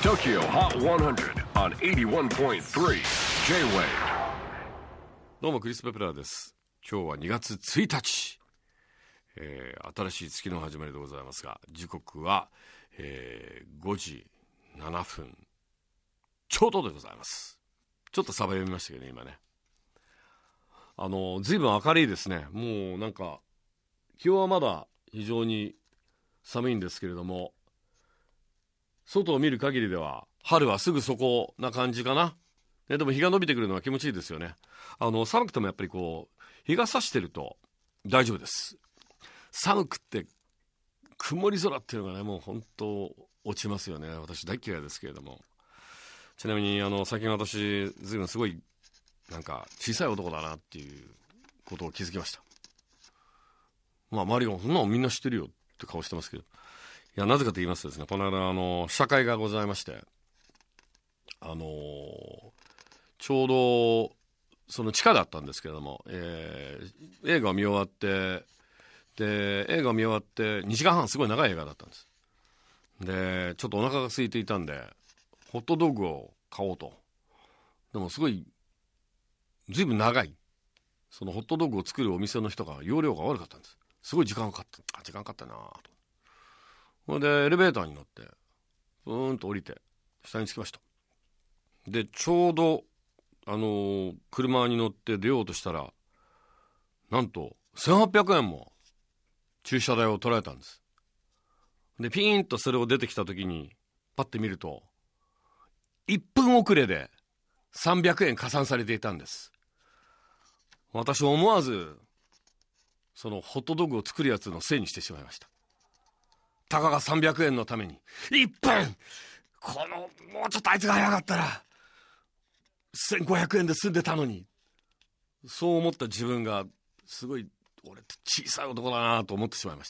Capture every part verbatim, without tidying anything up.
トキオ ホット ハンドレッド on エイティワンポイントスリー J-Wave。 どうもクリス・ペプラーです。今日はにがつついたち、えー、新しい月の始まりでございますが、時刻は、えー、ごじななふんちょうどでございます。ちょっとサバ読みましたけどね、今ね。あの随分明るいですね。もうなんか気温はまだ非常に寒いんですけれども、外を見る限りでは春はすぐそこな感じかな、ね、でも日が伸びてくるのは気持ちいいですよね。あの寒くてもやっぱりこう日が差してると大丈夫です。寒くって曇り空っていうのがね、もう本当落ちますよね。私大嫌いですけれども。ちなみにあの最近私随分すごいなんか小さい男だなっていうことを気づきました。まあ周りがそんなのみんな知ってるよって顔してますけど、いやなぜかと言いますとですね、この間あの試写会がございまして、あのー、ちょうどその地下だったんですけれども、えー、映画を見終わってで映画を見終わってにじかんはん、すごい長い映画だったんです。でちょっとお腹が空いていたんでホットドッグを買おうと。でもすごいずいぶん長い、そのホットドッグを作るお店の人が容量が悪かったんです。すごい時間かかったあ時間かかったなと。それでエレベーターに乗ってブーンと降りて下に着きました。でちょうどあのー、車に乗って出ようとしたら、なんとせんはっぴゃくえんも駐車代を取られたんです。でピーンとそれを出てきた時にパッて見るといっぷん遅れでさんびゃくえん加算されていたんです。私思わずそのホットドッグを作るやつのせいにしてしまいました。たかがさんびゃくえんのためにいっぷん、このもうちょっとあいつが早かったらせんごひゃくえんで済んでたのに。そう思った自分がすごい俺って小さい男だなと思ってしまいました。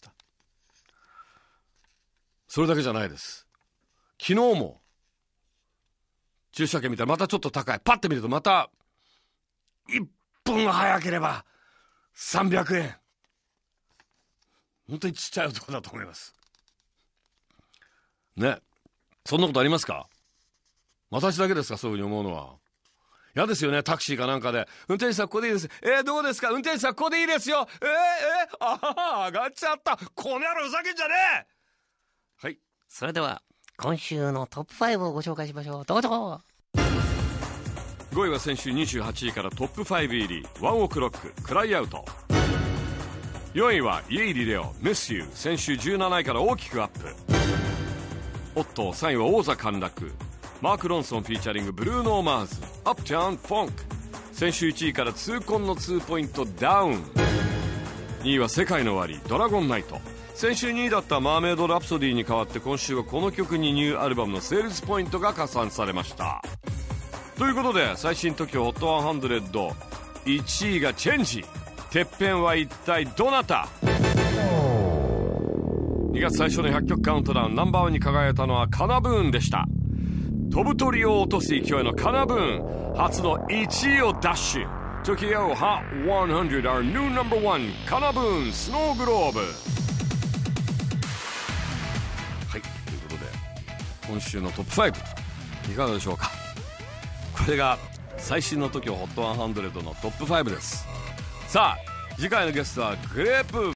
それだけじゃないです。昨日も駐車券見たらまたちょっと高い。パッて見るとまたいっぷん早ければさんびゃくえん。本当にちっちゃい男だと思いますね。そんなことありますか？私だけですか、そういうふうに思うのは。嫌ですよね。タクシーかなんかで運転手さんここでいいです。えー、どうですか運転手さんここでいいですよ。えー、えー、ああ上がっちゃった。この野郎ふざけんじゃねえ。はい、 それでは今週のトップファイブをご紹介しましょう。どうぞ。 ごいは先週にじゅうはちいからトップファイブ入り、ワンオクロッククライアウト。よんいはイエイリレオミスユー、先週じゅうなないから大きくアップ。おっとさんいは王座陥落、マーク・ロンソンフィーチャリングブルーノーマーズアップタウンフォンク、先週いちいから痛恨のにポイントダウン。にいは世界の終わりドラゴンナイト、先週にいだったマーメイドラプソディに代わって今週はこの曲にニューアルバムのセールスポイントが加算されました。ということで最新 トキオ ホットハンドレッドいちいがチェンジ。てっぺんは一体どなた？にがつ最初のひゃっきょくカウントダウンナンバーワンに輝いたのはカナブーンでした。飛ぶ鳥を落とす勢いのカナブーン、初のいちいをダッシュ。 トキオ ホット ハンドレッド Our new number one カナブーンスノーグローブ。はい、ということで今週のトップファイブいかがでしょうか。これが最新の トキオ ホット ハンドレッド のトップファイブです。さあ次回のゲストはグレープ